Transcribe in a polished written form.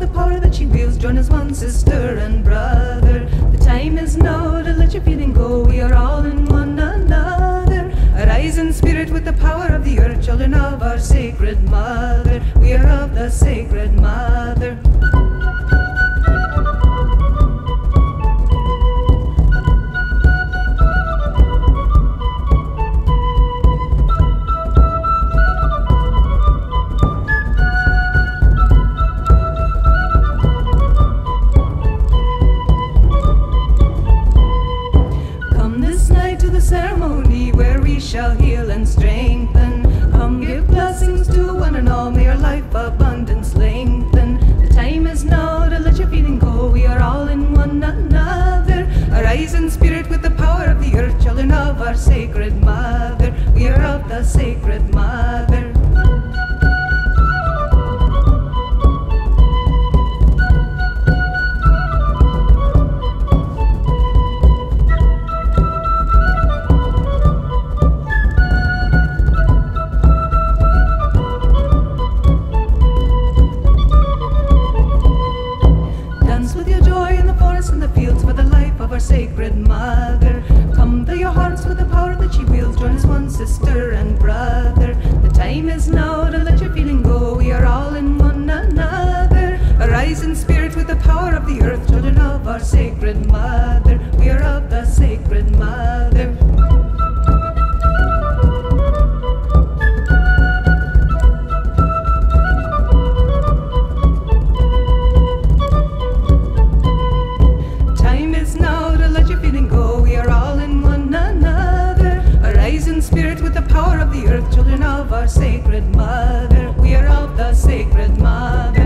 the power that she wields. Join as one sister and brother. The time is now to let your feeling go. We are all in one another. Arise in spirit with the power of the earth, children of our sacred mother. We are of the sacred mother. Ceremony where we shall heal and strengthen. Come give blessings to one and all, may our life abundance lengthen. The time is now to let your feeling go. We are all in one another. Arise in spirit with the power of the earth, children of our sacred mother. We are of the sacred mother. In the fields for the life of our sacred mother. Come to your hearts with the power that she wields. Join as one sister and brother. The time is now to let your feeling go. We are all in one another. Arise in spirit with the power of the earth, children of our sacred mother. We are of the sacred mother. Spirit with the power of the earth, children of our sacred mother. We are of the sacred mother.